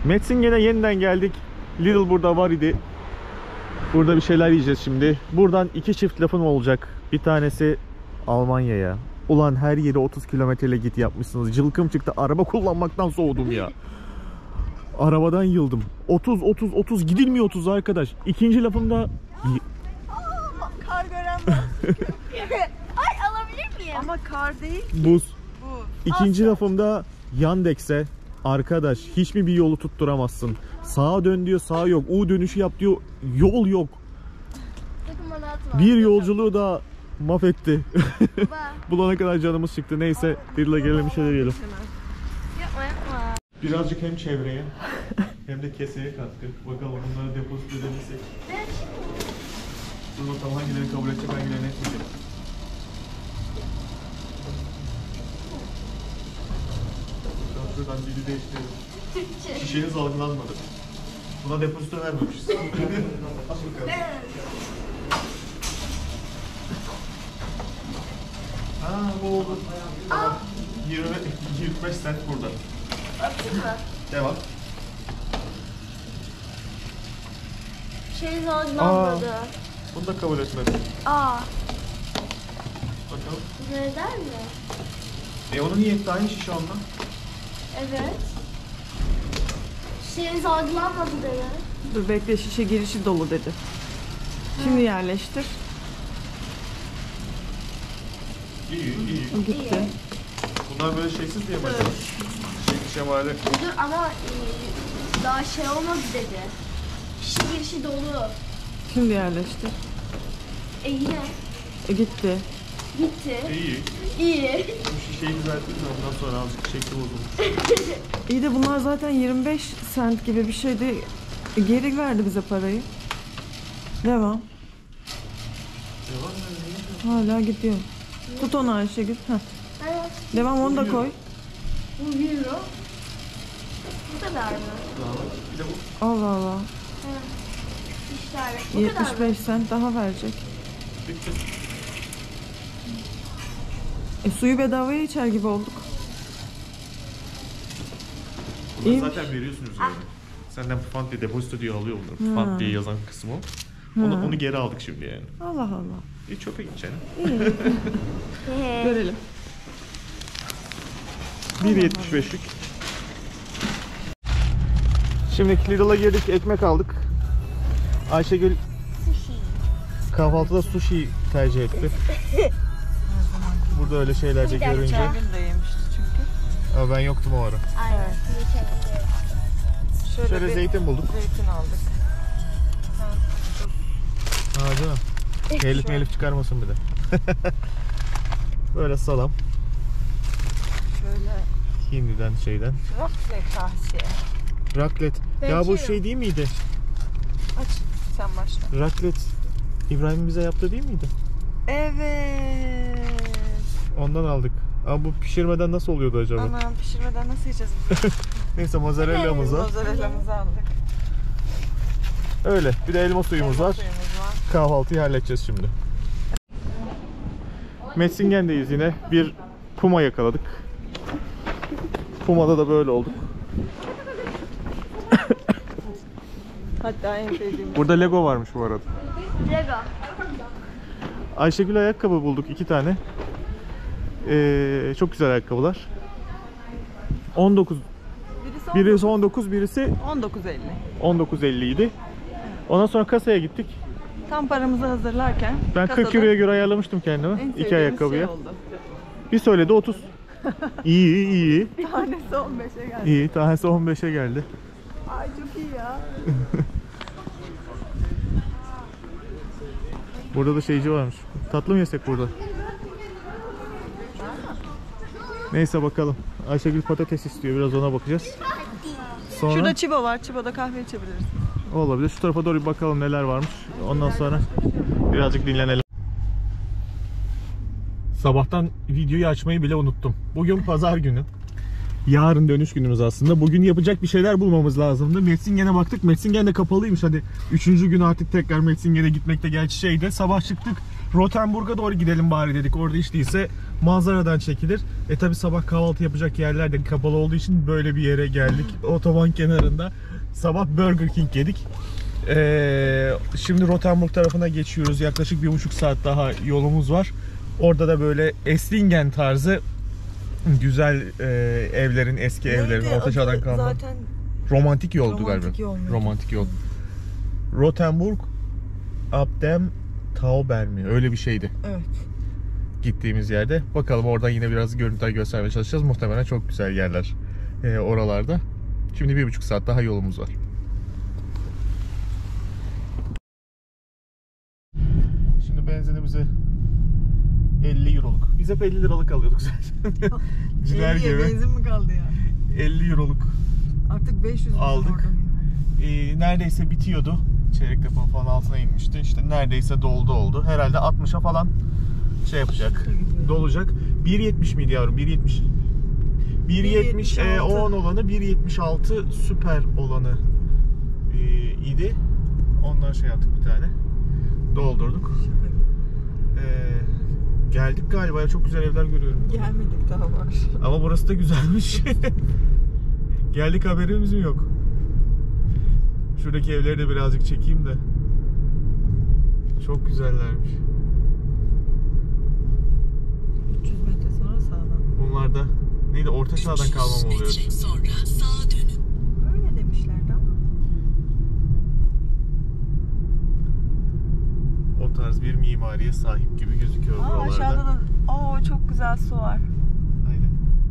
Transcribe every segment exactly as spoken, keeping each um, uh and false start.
Metzingen'e yeniden geldik. Lidl burada var idi. Burada bir şeyler yiyeceğiz şimdi. Buradan iki çift lafım olacak. Bir tanesi Almanya'ya. Ulan her yere otuz kilometreyle git yapmışsınız. Cılkım çıktı. Araba kullanmaktan soğudum ya. Arabadan yıldım. otuz otuz otuz gidilmiyor otuz arkadaş. İkinci lafımda kar gören var. Ay alabilir miyim? Ama kar değil. buz. Bu. İkinci lafımda Yandex'e arkadaş hiç mi bir yolu tutturamazsın? Sağa dön diyor, sağ yok. U dönüşü yap diyor, yol yok. Sakın bana atma. Bir yolculuğu da mahvetti. Baba. Bulana kadar canımız çıktı. Neyse, Lidl'a gelelim bir şeyler yiyelim. Yapma yapma. Birazcık hem çevreye hem de keseye katkı. Bakalım bunları depozito edebilsek. Dur bakalım hangileri kabul edecek, hangilerini etmeyecek. Şuradan dili değiştirelim. Şişeniz algılanmadı. Buna depozito vermemişiz. Aç bakalım. Aa bu oldu. Tamam. yirmi yirmi beş cent burada. Atayım mı? Devam. Şey algılanmadı. Bunu da kabul etmedim. Aa. Bakalım. Neden mi? E onu niye etti? Aynı şişe ondan. Evet. Şeyiniz algılanmadı dedi. Dur bekle, şişe girişi dolu dedi. Şimdi yerleştir. İyi iyi. O gitti. Bunlar böyle şeysiz diye mi acaba? Şey şemali. Dur ama e, daha şey olmadı dedi. Şişe girişi dolu. Şimdi yerleştir. E yine E gitti. İyi. gitti. İyi. Bu şişeyi düzelttik de ondan sonra azıcık şekli bozulmuş. İyi de bunlar zaten yirmi beş sent gibi bir şeydi. E, geri verdi bize parayı. Devam. Devam edelim. Hala gidiyor. Tut onu Ayşegül. Heh. Evet. Devam, onu da koy. Bu bir euro. Bu kadar mı? Daha var. Bir de bu. Allah Allah. Evet. İşler. Bu kadar yetmiş mı? beş sent daha verecek. Bitti. E, suyu bedavaya içer gibi olduk. Bunları İyiymiş. zaten veriyorsunuz yani. Senden fund diye depozito diye alıyor bunları. Fund diye yazan kısmı o. Onu, onu geri aldık şimdi yani. Allah Allah. İyi çöpe gideceksin. He. Görelim. bir yetmiş beşlik. Şimdi Lidl'a girdik, ekmek aldık. Ayşegül kahvaltıda sushi tercih etti. Burada öyle şeylerce Bir dakika. görünce. Gün de yemişti çünkü. Ama ben yoktum o ara. Aynen. Geçelim. Şöyle, Şöyle bir zeytin bulduk. zeytin aldık. Ha değil mi? Telif melif çıkarmasın bir de. Böyle salam. Şöyle Hindi'den şeyden. rafle kahşe. Raclet. Ya bu Belki- şey değil miydi? Aç, sen başla. Raclet. İbrahim bize yaptı değil miydi? Evet. Ondan aldık. Ama bu pişirmeden nasıl oluyordu acaba? Anam, pişirmeden nasıl yiyeceğiz? Neyse mozzarella'mız var. Mozzarella'mızı aldık. Öyle. Bir de elma suyumuz var. Suyumuz var. Kahvaltıyı halledeceğiz şimdi. Metzingen'deyiz yine. Bir puma yakaladık. Puma'da da böyle olduk. Hatta en sevdiğim. Burada Lego varmış bu arada. Lego. Ayşegül ayakkabı bulduk iki tane. Ee, çok güzel ayakkabılar. on dokuz. Birisi, Birisi on dokuz, birisi on dokuz elli. on dokuz elli idi. Ondan sonra kasaya gittik. Tam paramızı hazırlarken Ben kırk kasada euroya göre ayarlamıştım kendime. en iki sevdiğimiz ayakkabıya. şey oldu. Bir söyledi otuz. İyi iyi. Tanesi on beşe geldi. İyi. Tanesi on beşe geldi. Ay çok iyi ya. Burada da şeyci varmış. Tatlı mı yesek burada? Neyse bakalım. Ayşegül patates istiyor. Biraz ona bakacağız. Sonra Şurada Çibo var. Çibo'da kahve içebiliriz. olabilir. Şu tarafa doğru bir bakalım neler varmış. Ondan sonra birazcık dinlenelim. Sabahtan videoyu açmayı bile unuttum. Bugün pazar günü. Yarın dönüş günümüz aslında. Bugün yapacak bir şeyler bulmamız lazımdı. Metzingen'e baktık. Metzingen de kapalıymış. Hadi üçüncü gün artık tekrar Metzingen'e gitmekte gerçi şeyde. Sabah çıktık. Rotenburg'a doğru gidelim bari dedik. Orada hiç değilse manzaradan çekilir. E tabi sabah kahvaltı yapacak yerler de kapalı olduğu için böyle bir yere geldik. Otoban kenarında sabah Burger King yedik. Ee, şimdi Rothenburg tarafına geçiyoruz. Yaklaşık bir buçuk saat daha yolumuz var. Orada da böyle Esslingen tarzı güzel e, evlerin, eski evlerin, orta çağdan kalma. Zaten Romantik yoldu romantik galiba. yol muydu? Romantik yol. Rothenburg Abdem Tauber mi? Öyle bir şeydi. Evet. Gittiğimiz yerde. Bakalım oradan yine biraz görüntüler göstermeye çalışacağız. Muhtemelen çok güzel yerler e, oralarda. Şimdi bir buçuk saat daha yolumuz var. Şimdi benzinimizi elli euroluk. Biz hep elli liralık alıyorduk zaten. Ciler elliye gibi. benzin mi kaldı ya? elli euroluk Artık beş yüz aldık. Ee, neredeyse bitiyordu. Çeyrek deponun falan altına inmişti. İşte neredeyse doldu oldu. Herhalde altmışa falan şey yapacak. Dolacak. bir yetmiş miydi yavrum? bir yetmiş. bir yetmiş e, on olanı, bir yetmiş altı süper olanı e, idi. Ondan şey yaptık bir tane. Doldurduk. Ee, geldik galiba ya, çok güzel evler görüyorum. Gelmedik daha var. Ama burası da güzelmiş. Geldik, haberimiz mi yok? Şuradaki evleri de birazcık çekeyim de. Çok güzellermiş. üç yüz metre sonra sağdan. Bunlar da neydi, orta çağdan kalma mı oluyor? Sonra sağa dönün. Öyle demişlerdi ama. O tarz bir mimariye sahip gibi gözüküyor Aa, buralarda. aşağıda da oo çok güzel su var. Aynen.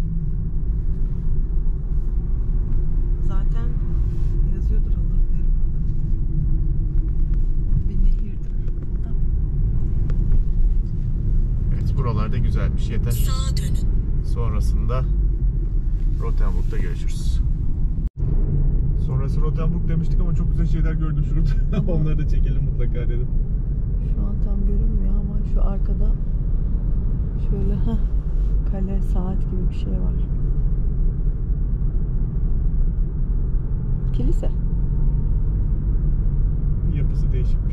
Zaten yazıyordur Allah bilir burada. Bir nehirdir burada. Evet, buralarda güzelmiş. Yeter. Sağa dönün. Sonrasında Rothenburg'da görüşürüz. Sonrası Rothenburg demiştik ama çok güzel şeyler gördüm şurada. Onları da çekelim mutlaka dedim. Şu an tam görünmüyor ama şu arkada şöyle heh, kale, saat gibi bir şey var. Kilise. Yapısı değişikmiş.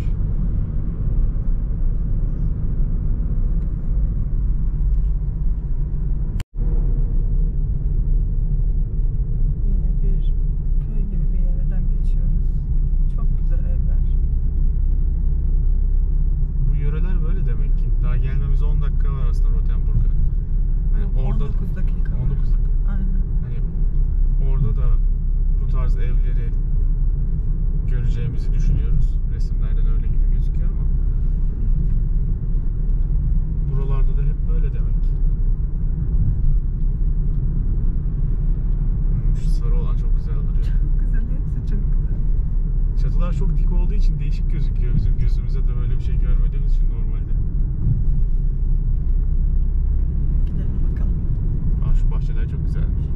Yine bir köy gibi bir yerden geçiyoruz. Çok güzel evler. Bu yöreler böyle demek ki. Daha gelmemize on dakika var aslında Rothenburg'a. Hani orada on dokuz dakika var. on dokuz dakika. Aynen. Hani orada da bu tarz evleri göreceğimizi düşünüyoruz. Resimlerden öyle gibi gözüküyor ama buralarda da hep böyle demek. Hmm, şu sarı olan çok güzel duruyor. Çok güzel, hepsi çok güzel. Çatılar çok dik olduğu için değişik gözüküyor. Bizim gözümüze de böyle bir şey görmediğimiz için normalde. Gidelim bakalım. Aa, şu bahçeler çok güzelmiş.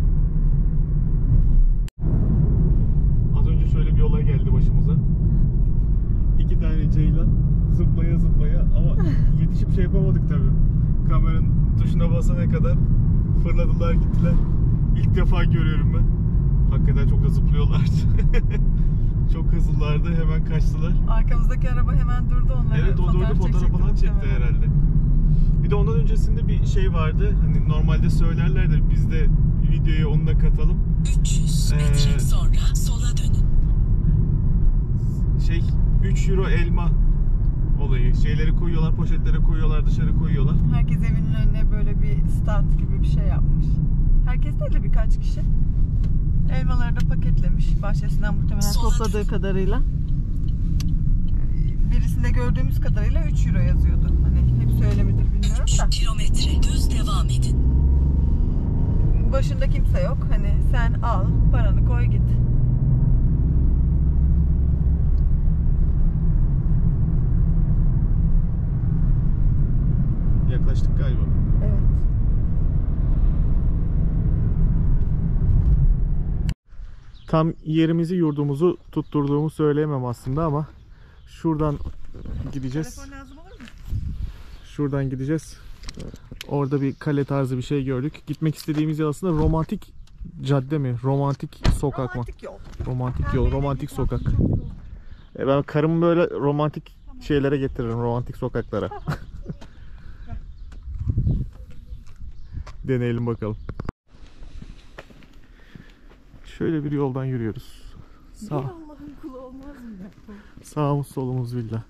Az önce şöyle bir olay geldi başımıza. İki tane ceylan zıplaya zıplaya ama yetişip şey yapamadık tabii. Kameranın tuşuna basana kadar fırladılar gittiler. İlk defa görüyorum ben. Hakikaten çok da zıplıyorlardı. Çok hızlılardı, hemen kaçtılar. Arkamızdaki araba hemen durdu, onları Evet, o durdu, fotoğraf falan çekti herhalde. Bir de ondan öncesinde bir şey vardı. Hani normalde söylerler de biz de videoya onu da katalım. üç yüz metre Ee, sonra sola dönün. Şey, üç euro elma olayı. Şeyleri koyuyorlar, poşetlere koyuyorlar, dışarı koyuyorlar. Herkes evinin önüne böyle bir stand gibi bir şey yapmış. Herkes değil de birkaç kişi. Elmaları da paketlemiş. Bahçesinden muhtemelen Sola topladığı kadarıyla. Birisinde gördüğümüz kadarıyla üç euro yazıyordu. Hani hepsi öyle midir bilmiyorum da. üç kilometre düz devam edin. Başında kimse yok. Hani sen al, paranı koy git. Yaklaştık galiba. Evet. Tam yerimizi, yurdumuzu tutturduğumu söyleyemem aslında ama şuradan gideceğiz. Telefon lazım olur mu? Şuradan gideceğiz. Orada bir kale tarzı bir şey gördük. Gitmek istediğimiz yer aslında romantik cadde mi? Romantik sokak mı? Romantik yol. Romantik yol, romantik sokak. E ben karımı böyle romantik şeylere getiririm, romantik sokaklara. Deneyelim bakalım. Şöyle bir yoldan yürüyoruz. Bir Sağ, Allah'ın kulu olmaz mı ya? sağımız solumuz villa.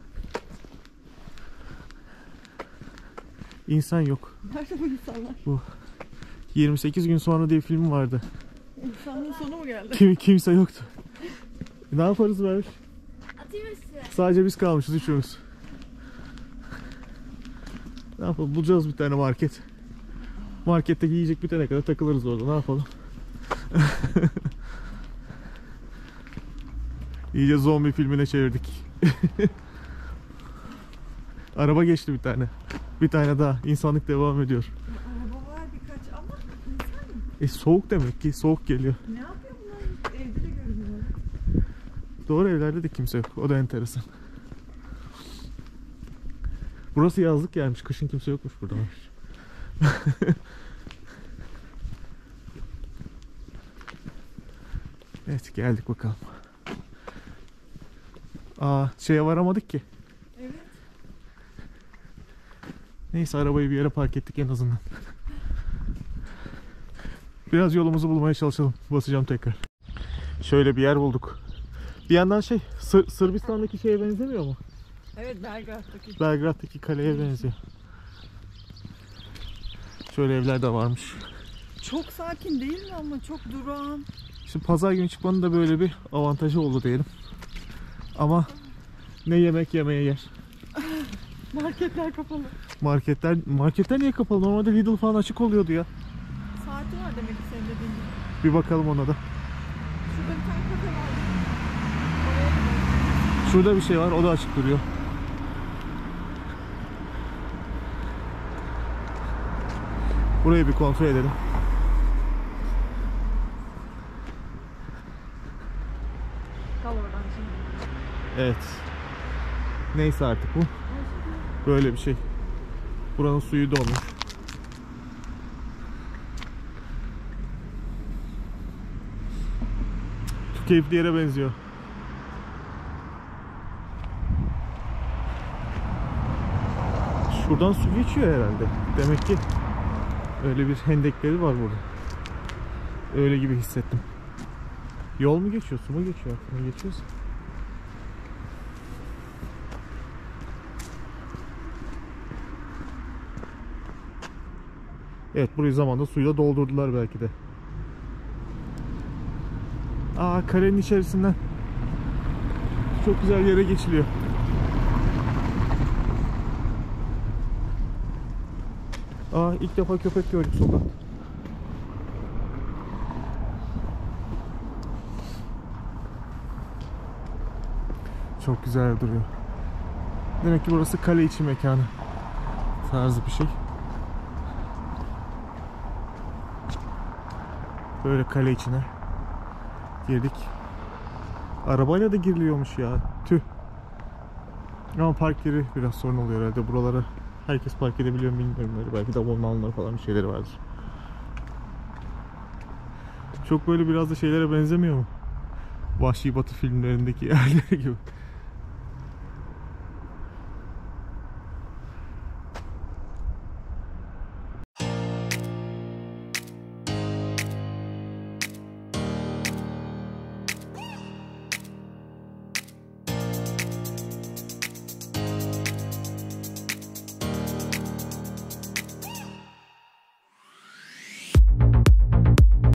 İnsan yok. Nerede bu insanlar? yirmi sekiz gün sonra diye film vardı. İnsanlığın sonu mu geldi? Kim, kimse yoktu. Ne yaparız böyle? Atayım üstüne. Sadece biz kalmışız üçümüz. Ne yapalım? Bulacağız bir tane market. Marketteki yiyecek bitene kadar takılırız orada. Ne yapalım? İyice zombi filmine çevirdik. Araba geçti bir tane. Bir tane daha. İnsanlık devam ediyor. Araba var birkaç ama insan mı? E soğuk demek ki. Soğuk geliyor. Ne yapıyor bunlar? Evde de görünüyor. Doğru, evlerde de kimse yok. O da enteresan. Burası yazlık gelmiş. Kışın kimse yokmuş burada. Evet, geldik bakalım. Aa, şeye varamadık ki. Evet. Neyse, arabayı bir yere park ettik en azından. Biraz yolumuzu bulmaya çalışalım. Basacağım tekrar. Şöyle bir yer bulduk. Bir yandan şey, Sır Sırbistan'daki şeye benzemiyor mu? Evet, Belgrad'daki. Belgrad'daki kaleye benziyor. Şöyle evler de varmış. Çok sakin değil mi ama çok durağan. Şimdi pazar günü çıkmanın da böyle bir avantajı oldu diyelim. Ama ne yemek yemeye yer. Marketler kapalı. Marketler marketler niye kapalı? Normalde Lidl falan açık oluyordu ya. Saati var demek ki senin dediğin gibi. Bir bakalım ona da. Şurada bir tane kafe var. Oraya gidelim. Şurada bir şey var, o da açık duruyor. Burayı bir kontrol edelim. Kal oradan şimdi. Evet. Neyse artık bu. Böyle bir şey. Buranın suyu dolmuş. Çok keyifli yere benziyor. Şuradan su geçiyor herhalde. Demek ki öyle bir hendekleri var burada. Öyle gibi hissettim. Yol mu geçiyor, su mu geçiyor? Ne geçiyorsa. Evet, burayı zamanında suyla doldurdular belki de. Aa, kalenin içerisinden çok güzel yere geçiliyor. Aa, ilk defa köpek gördük sokakta. Çok güzel duruyor. Demek ki burası kale içi mekanı tarzı bir şey. Böyle kale içine girdik. Arabayla da giriliyormuş ya. Tüh. Ama park yeri biraz sorun oluyor herhalde. Buralara herkes park edebiliyor mu bilmiyorum. Böyle belki de abonman alanları falan bir şeyleri vardır. Çok böyle biraz da şeylere benzemiyor mu? Vahşi Batı filmlerindeki yerleri gibi.